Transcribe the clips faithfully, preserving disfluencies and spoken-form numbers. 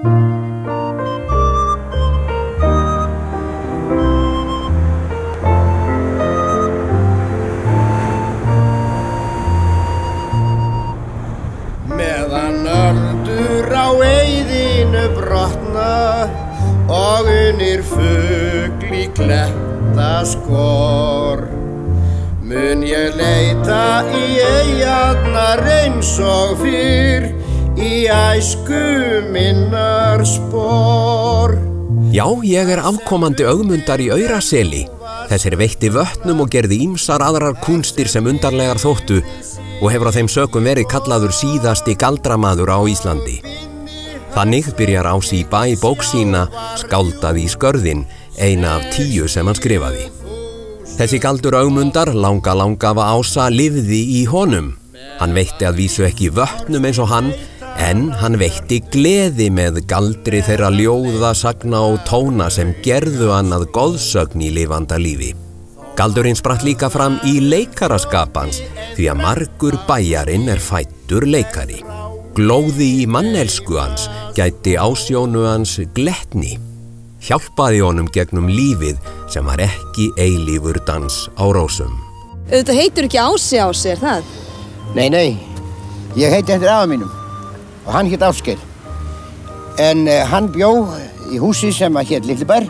Meðan öldur á eyðinu brotna og unir fugl í klettaskor, mun ég leita í eyjarnar eins og fyrr í æsku minnar spor. Já, ég er afkomandi Ögmundar í Auraseli. Þessir veitti vötnum og gerði ýmsar aðrar kúnstir sem undarlegar þóttu og hefur á þeim sökum verið kallaður síðasti galdramaður á Íslandi. Þannig byrjar Ási í Bæ bók sína Skáldað í skörðin, eina af tíu sem hann skrifaði. Þessi galdur Ögmundar, langa langafa Ása, lifði í honum. Hann veitti að vísu ekki vötnum eins og hann, en hann veitti gleði með galdri þeirra ljóða, sagna og tóna sem gerðu hann að goðsögn í lifanda lífi. Galdurinn spratt líka fram í leikaraskapans, því að margur bæjarinn er fæddur leikari. Glóði í mannelsku hans gæti ásjónu hans glettni. Hjálpaði honum gegnum lífið sem var ekki eilífur dans á rósum. Auðvitað heitur ekki Ási Ási, er það? Nei, nei, ég heiti eftir afa mínum og hann hét Ásgeir. En uh, hann bjó í húsi sem að hét Litlibær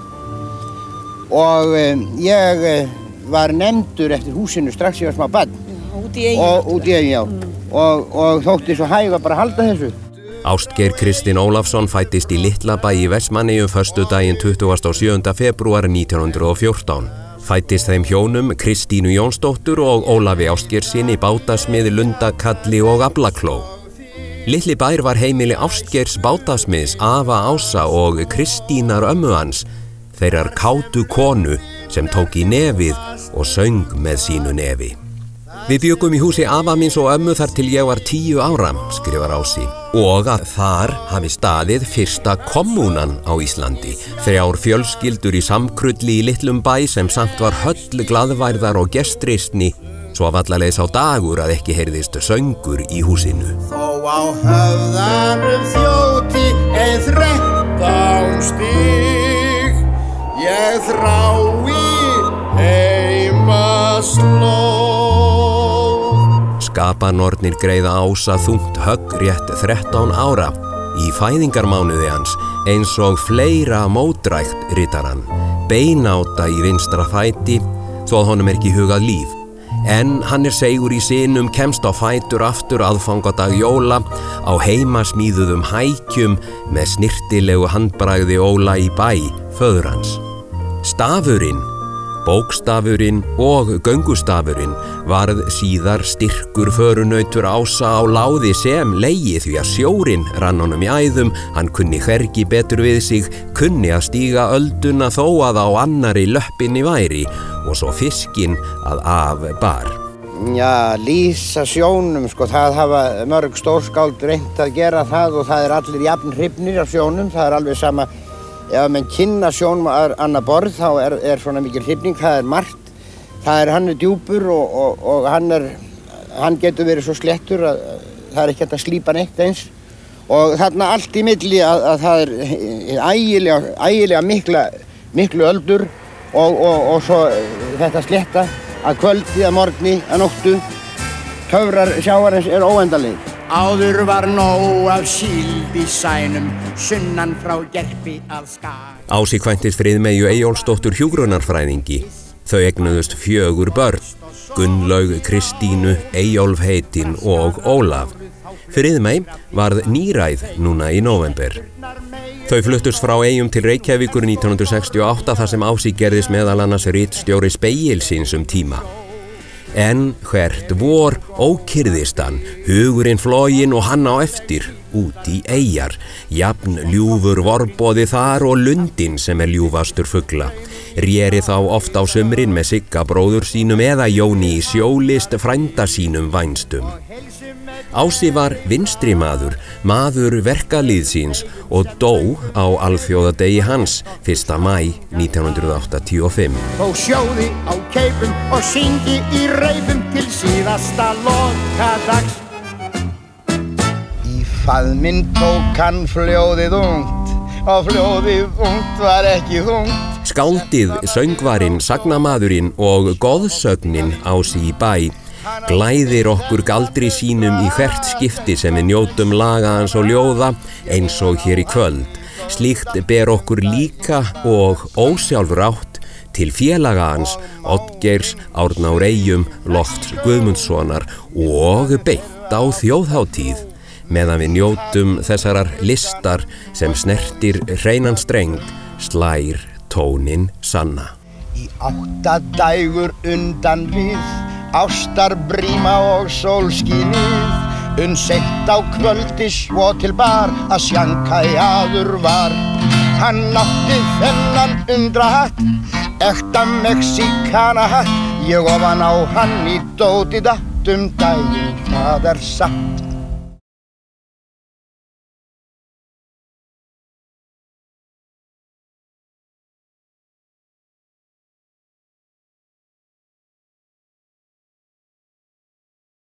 og uh, ég uh, var nefndur eftir húsinu strax ég var smá barn. Já, út í eigin. Og út í eigin, já. Mm. Og, og þótti svo hæg að bara halda þessu. Ástgeir Kristinn Ólafsson fæddist í Litlabæ í Vestmannaeyjum föstudaginn tuttugasta og sjöunda febrúar nítján hundruð og fjórtán. Fæddist þeim hjónum Kristínu Jónsdóttur og Ólafi Ásgeirssyni bátasmiði Lundakalli og Aflakló. Litli bær var heimili Ástgeirs bátasmiðs afa Ása og Kristínar ömmu hans, þeirrar kátu konu sem tók í nefið og söng með sínu nefi. Við bjögum í húsi afa míns og ömmu þar til ég var tíu ára, skrifar Ási, og að þar hafi staðið fyrsta kommúnan á Íslandi, þrjár fjölskyldur í samkrulli í litlum bæ sem samt var höll glaðværðar og gestristni, svo að vallaleiðis á dagur að ekki heyrðist söngur í húsinu. Þó á höfðanum þjóti ein þrettán stig, ég þrái heimaslóð. Skapanornir greiða Ása þungt högg rétt þrettán ára í fæðingarmánuði hans, eins og fleira mótdrægt ritar hann, beináta í vinstra fæti, svo að honum er ekki hugað líf. En hann er segur í sinum, kemst á fætur aftur aðfangadag jóla, á heimasmíðuðum hækjum með snirtilegu handbragði Óla í Bæ, föður hans. Stafurinn, bókstafurinn og göngustafurinn varð síðar styrkur förunautur Ása á láði sem legi því að sjórinn rann honum í æðum, hann kunni hvergi betur við sig, kunni að stíga ölduna þó að á annari löppinni væri og svo fiskinn að af bar. Já, lýsa sjónum, sko, það hafa mörg stórskáld reynt að gera það og það er allir jafn hrifnir af sjónum, það er alveg sama. Ef menn kynna sjónum að annað borð þá er, er svona mikil hrifning, það er margt. Það er, hann er djúpur og, og, og hann, er, hann getur verið svo sléttur að það er ekki hægt að slípa neitt eins. Og þarna allt í milli að, að það er ægilega, ægilega mikla, miklu öldur og, og, og svo þetta slétta að kvöldi, að morgni, að nóttu. Töfrar sjávarins er óendanlegir. Áður var nóg af síld í sænum, sunnan frá Gerpi að Skag. Ási kvæntist Friðmeyju Eyjólfsdóttur hjúkrunarfræðingi. Þau eignuðust fjögur börn, Gunnlaug, Kristínu, Eyjólf heitinn og Ólaf. Friðmey varð níræð núna í nóvember. Þau fluttust frá Eyjum til Reykjavíkur nítján hundruð sextíu og átta þar sem Ási gerðist meðal annars ritstjóri Spegilsins um tíma. En hvert vor ókyrðist hann, hugurinn floginn og hann á eftir, út í eyjar, jafn ljúfur vorboði þar og lundinn sem er ljúfastur fugla. Réri þá oft á sumrin með Sigga bróður sínum eða Jóni í sjólist frænda sínum vænstum. Ási var vinstri maður, maður verkalýðsins og dó á alþjóðadegi hans, fyrsta maí nítján hundruð áttatíu og fimm. Þó sjóði á keipum og syngi í reipum til síðasta lokadags. Í faðminn tók hann fljóðið ungt, og fljóðið ungt var ekki þungt. Skáldið, söngvarinn, sagnamaðurinn og goðsögnin Ási í bæ glæðir okkur galdri sínum í hvert skipti sem við njótum laga hans og ljóða eins og hér í kvöld. Slíkt ber okkur líka og ósjálfrátt til félaga hans, Oddgeirs Árna úr Eyjum, Lofts Guðmundssonar og beint á þjóðhátíð, meðan við njótum þessarar listar sem snertir hreinan streng, slær tónin sanna. Í átta dægur undan við, ástarbríma og sólskínið, unnseitt á kvöldi svo til bar að sjankajaður var. Hann átti þennan undrahatt, ekta mexíkanahatt, ég ofan á hann í dóti datt um daginn, það er satt.